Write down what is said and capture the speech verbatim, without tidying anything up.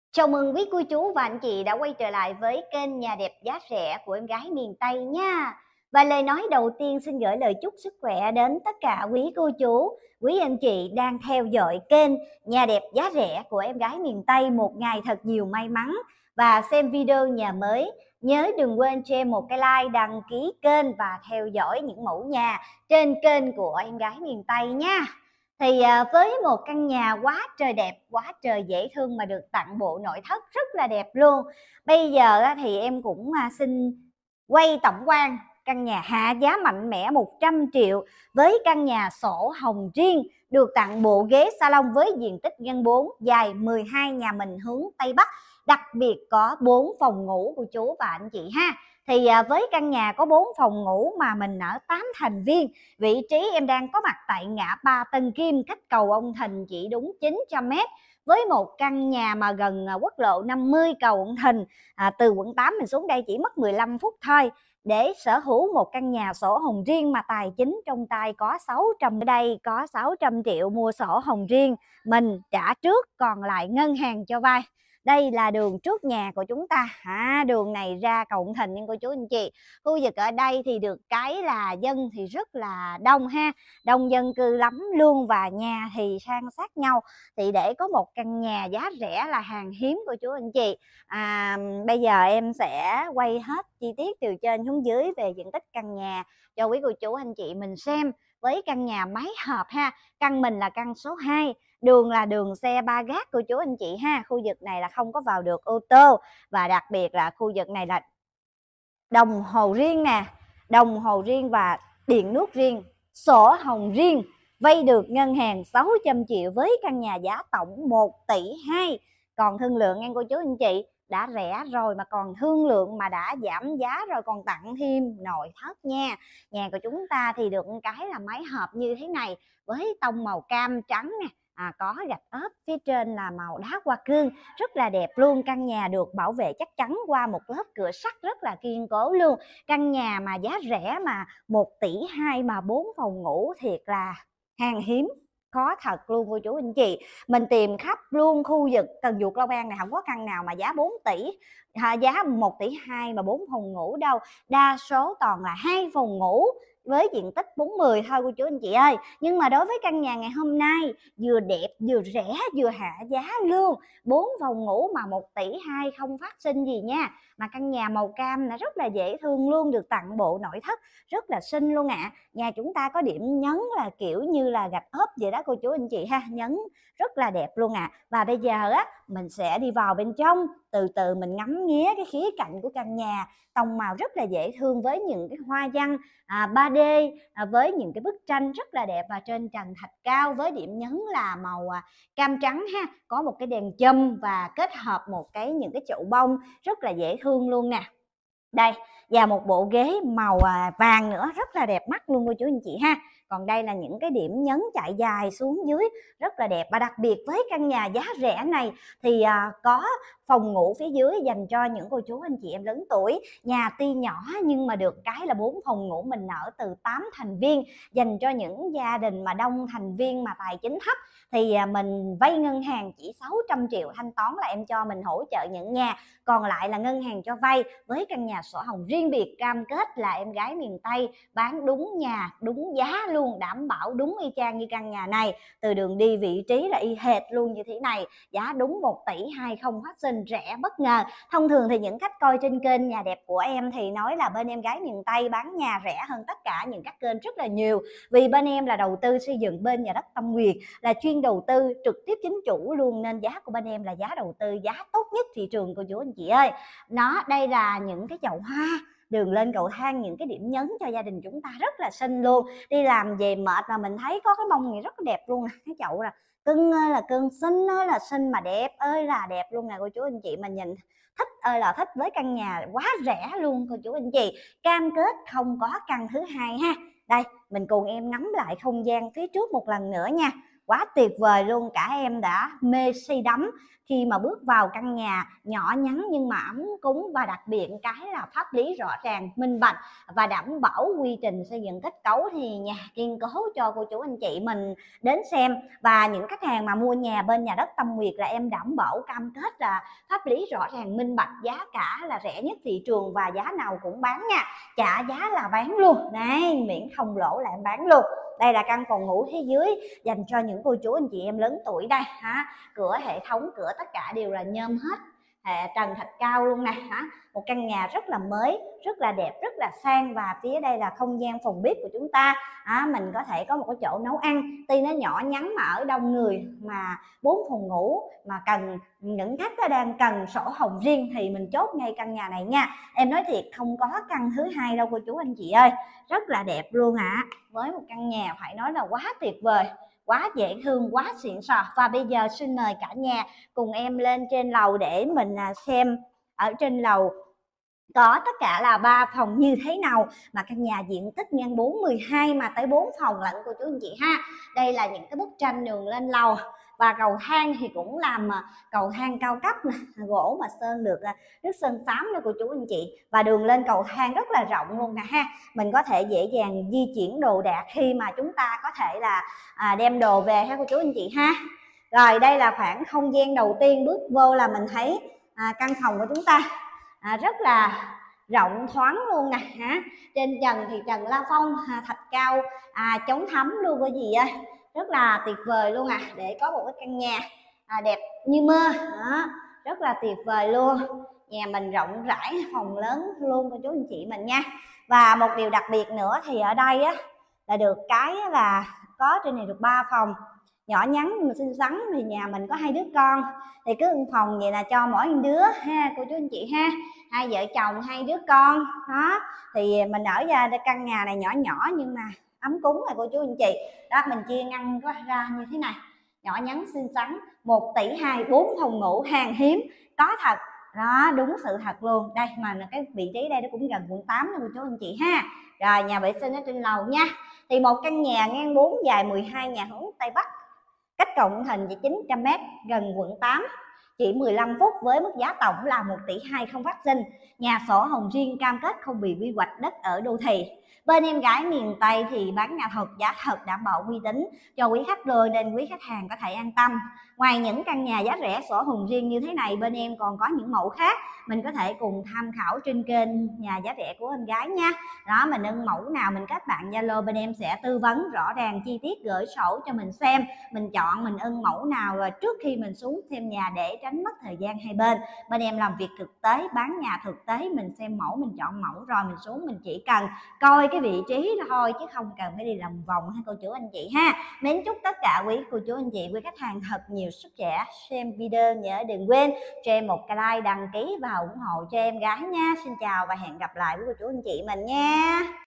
Chào mừng quý cô chú và anh chị đã quay trở lại với kênh Nhà đẹp giá rẻ của em gái miền Tây nha. Và lời nói đầu tiên xin gửi lời chúc sức khỏe đến tất cả quý cô chú, quý anh chị đang theo dõi kênh Nhà đẹp giá rẻ của em gái miền Tây một ngày thật nhiều may mắn và xem video nhà mới. Nhớ đừng quên cho em một cái like, đăng ký kênh và theo dõi những mẫu nhà trên kênh của em gái miền Tây nha. Thì à, với một căn nhà quá trời đẹp, quá trời dễ thương mà được tặng bộ nội thất rất là đẹp luôn. Bây giờ á, thì em cũng à, xin quay tổng quan căn nhà hạ giá mạnh mẽ một trăm triệu với căn nhà sổ hồng riêng, được tặng bộ ghế salon với diện tích nhân bốn, dài mười hai, nhà mình hướng Tây Bắc, đặc biệt có bốn phòng ngủ của chú và anh chị ha. Thì à, với căn nhà có bốn phòng ngủ mà mình ở tám thành viên, vị trí em đang có mặt tại ngã ba Tân Kim, cách cầu Ông Thìn chỉ đúng chín trăm mét, với một căn nhà mà gần à, quốc lộ năm mươi, cầu Ông Thìn, à, từ quận tám mình xuống đây chỉ mất mười lăm phút thôi. Để sở hữu một căn nhà sổ hồng riêng mà tài chính trong tay có sáu trăm, ở đây có sáu trăm triệu mua sổ hồng riêng, mình trả trước còn lại ngân hàng cho vay. Đây là đường trước nhà của chúng ta, à, đường này ra cầu Ông Thìn nha cô chú anh chị. Khu vực ở đây thì được cái là dân thì rất là đông ha, đông dân cư lắm luôn, và nhà thì san sát nhau. Thì để có một căn nhà giá rẻ là hàng hiếm cô chú anh chị. à, Bây giờ em sẽ quay hết chi tiết từ trên xuống dưới về diện tích căn nhà cho quý cô chú anh chị mình xem. Với căn nhà máy hợp ha, căn mình là căn số hai, đường là đường xe ba gác cô chú anh chị ha. Khu vực này là không có vào được ô tô, và đặc biệt là khu vực này là đồng hồ riêng nè, đồng hồ riêng và điện nước riêng, sổ hồng riêng, vay được ngân hàng sáu trăm triệu với căn nhà giá tổng một tỷ hai. Còn thương lượng nghe cô chú anh chị, đã rẻ rồi mà còn thương lượng, mà đã giảm giá rồi còn tặng thêm nội thất nha. Nhà của chúng ta thì được cái là máy hợp như thế này, với tông màu cam trắng nè, à, có gạch ốp, phía trên là màu đá hoa cương, rất là đẹp luôn. Căn nhà được bảo vệ chắc chắn qua một lớp cửa sắt rất là kiên cố luôn. Căn nhà mà giá rẻ mà một tỷ hai mà bốn phòng ngủ thiệt là hàng hiếm, khó thật luôn cô chú anh chị. Mình tìm khắp luôn khu vực Cần Duộc, Long An này không có căn nào mà giá bốn tỷ, à, giá một tỷ hai mà bốn phòng ngủ đâu. Đa số toàn là hai phòng ngủ với diện tích bốn mươi thôi cô chú anh chị ơi. Nhưng mà đối với căn nhà ngày hôm nay, vừa đẹp vừa rẻ vừa hạ giá luôn, bốn phòng ngủ mà một tỷ hai không phát sinh gì nha. Mà căn nhà màu cam là rất là dễ thương luôn, được tặng bộ nội thất rất là xinh luôn ạ. À. Nhà chúng ta có điểm nhấn là kiểu như là gạch ốp vậy đó cô chú anh chị ha, nhấn rất là đẹp luôn ạ. À. Và bây giờ á, mình sẽ đi vào bên trong, từ từ mình ngắm nghía cái khía cạnh của căn nhà. Tông màu rất là dễ thương với những cái hoa văn à, ba D, à, với những cái bức tranh rất là đẹp, và trên trần thạch cao với điểm nhấn là màu à, cam trắng ha, có một cái đèn châm và kết hợp một cái những cái chậu bông rất là dễ thương luôn nè. Đây, và một bộ ghế màu à, vàng nữa rất là đẹp mắt luôn cô chú anh chị ha. Còn đây là những cái điểm nhấn chạy dài xuống dưới rất là đẹp. Và đặc biệt với căn nhà giá rẻ này thì à, có phòng ngủ phía dưới dành cho những cô chú anh chị em lớn tuổi. Nhà tuy nhỏ nhưng mà được cái là bốn phòng ngủ, mình ở từ tám thành viên, dành cho những gia đình mà đông thành viên mà tài chính thấp. Thì à, mình vay ngân hàng chỉ sáu trăm triệu, thanh toán là em cho mình hỗ trợ nhận nhà, còn lại là ngân hàng cho vay. Với căn nhà sổ hồng riêng biệt, cam kết là em gái miền Tây bán đúng nhà đúng giá luôn, đảm bảo đúng y chang như căn nhà này, từ đường đi vị trí là y hệt luôn như thế này. Giá đúng một tỷ hai không phát sinh, rẻ bất ngờ. Thông thường thì những khách coi trên kênh Nhà Đẹp của em thì nói là bên em gái miền Tây bán nhà rẻ hơn tất cả những các kênh rất là nhiều, vì bên em là đầu tư xây dựng bên Nhà Đất Tâm Nguyệt, là chuyên đầu tư trực tiếp chính chủ luôn, nên giá của bên em là giá đầu tư giá tốt nhất thị trường cô chú anh chị ơi. Nó đây là những cái chậu hoa, đường lên cầu thang, những cái điểm nhấn cho gia đình chúng ta rất là xinh luôn. Đi làm về mệt mà mình thấy có cái bông này rất là đẹp luôn nè, cái chậu là cưng ơi là cưng, xinh ơi là xinh, mà đẹp ơi là đẹp luôn nè cô chú anh chị. Mình nhìn thích ơi là thích với căn nhà quá rẻ luôn cô chú anh chị. Cam kết không có căn thứ hai ha. Đây mình cùng em ngắm lại không gian phía trước một lần nữa nha. quá tuyệt vời luôn. Cả em đã mê say đắm khi mà bước vào căn nhà nhỏ nhắn nhưng mà ấm cúng, và đặc biệt cái là pháp lý rõ ràng, minh bạch và đảm bảo quy trình xây dựng kết cấu thì nhà kiên cố cho cô chú anh chị mình đến xem. Và những khách hàng mà mua nhà bên nhà đất Tâm Nguyệt là em đảm bảo cam kết là pháp lý rõ ràng, minh bạch, giá cả là rẻ nhất thị trường và giá nào cũng bán nha, trả giá là bán luôn này, miễn không lỗ là em bán luôn. Đây là căn phòng ngủ phía dưới dành cho những cô chú anh chị em lớn tuổi đây hả, cửa hệ thống cửa tất cả đều là nhôm hết, hệ trần thạch cao luôn nè hả. Một căn nhà rất là mới, rất là đẹp, rất là sang, và phía đây là không gian phòng bếp của chúng ta. À, mình có thể có một cái chỗ nấu ăn, tuy nó nhỏ nhắn mà ở đông người, mà bốn phòng ngủ mà cần những khách đó đang cần sổ hồng riêng thì mình chốt ngay căn nhà này nha. Em nói thiệt không có căn thứ hai đâu cô chú anh chị ơi, rất là đẹp luôn ạ. À. Với một căn nhà phải nói là quá tuyệt vời, quá dễ thương, quá xịn sò. Và bây giờ xin mời cả nhà cùng em lên trên lầu để mình xem ở trên lầu có tất cả là ba phòng như thế nào, mà căn nhà diện tích nhân bốn mười hai mà tới bốn phòng lận cô chú anh chị ha. Đây là những cái bức tranh đường lên lầu, và cầu thang thì cũng làm cầu thang cao cấp nè, gỗ mà sơn được nước sơn xám nữa cô chú anh chị. Và đường lên cầu thang rất là rộng luôn nè ha, mình có thể dễ dàng di chuyển đồ đạc khi mà chúng ta có thể là à, đem đồ về ha cô chú anh chị ha. Rồi đây là khoảng không gian đầu tiên, bước vô là mình thấy à, căn phòng của chúng ta à, rất là rộng thoáng luôn nè hả. Trên trần thì trần la phong à, thạch cao à, chống thấm luôn cái gì ơi, rất là tuyệt vời luôn à, để có một cái căn nhà à, đẹp như mơ đó, rất là tuyệt vời luôn. Nhà mình rộng rãi, phòng lớn luôn cô chú anh chị mình nha. Và một điều đặc biệt nữa thì ở đây á là được cái là có trên này được ba phòng nhỏ nhắn nhưng mà xinh xắn, thì nhà mình có hai đứa con thì cứ phòng vậy là cho mỗi đứa ha cô chú anh chị ha, hai vợ chồng hai đứa con đó, thì mình ở ra căn nhà này nhỏ nhỏ nhưng mà ấm cúng rồi cô chú anh chị đó. Mình chia ngăn ra như thế này, nhỏ nhắn xinh xắn, một tỷ hai, bốn phòng ngủ hàng hiếm có thật đó, đúng sự thật luôn. Đây mà cái vị trí đây nó cũng gần quận tám luôn cô chú anh chị ha. Rồi nhà vệ sinh ở trên lầu nha. Thì một căn nhà ngang bốn dài mười hai, nhà hướng Tây Bắc, cách cầu Nguyễn Huỳnh chỉ chín trăm mét, gần quận tám, chỉ mười lăm phút, với mức giá tổng là một tỷ hai không phát sinh, nhà sổ hồng riêng, cam kết không bị quy hoạch đất ở đô thị. Bên em gái miền Tây thì bán nhà thật, giá thật, đảm bảo uy tín cho quý khách rồi, nên quý khách hàng có thể an tâm. Ngoài những căn nhà giá rẻ sổ hồng riêng như thế này, bên em còn có những mẫu khác, mình có thể cùng tham khảo trên kênh nhà giá rẻ của em gái nha. Đó, mình ưng mẫu nào mình kết bạn Zalo, bên em sẽ tư vấn rõ ràng chi tiết, gửi sổ cho mình xem, mình chọn mình ưng mẫu nào rồi trước khi mình xuống xem nhà để tránh mất thời gian hai bên. Bên em làm việc thực tế, bán nhà thực tế, mình xem mẫu, mình chọn mẫu rồi mình xuống, mình chỉ cần coi cái vị trí thôi chứ không cần phải đi lòng vòng hay cô chú anh chị ha. Mến chúc tất cả quý cô chú anh chị, quý khách hàng thật nhiều sức khỏe. Xem video nhớ đừng quên cho em một cái like, đăng ký và ủng hộ cho em gái nha. Xin chào và hẹn gặp lại với cô chú anh chị mình nha.